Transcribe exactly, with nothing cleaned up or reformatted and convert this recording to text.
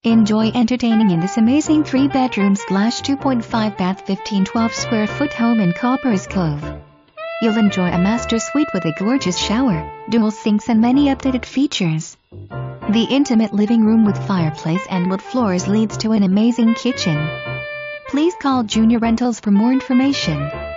Enjoy entertaining in this amazing three bedroom slash two point five bath fifteen twelve square foot home in Coppers Cove. You'll enjoy a master suite with a gorgeous shower, dual sinks and many updated features. The intimate living room with fireplace and wood floors leads to an amazing kitchen. Please call Junior Rentals for more information.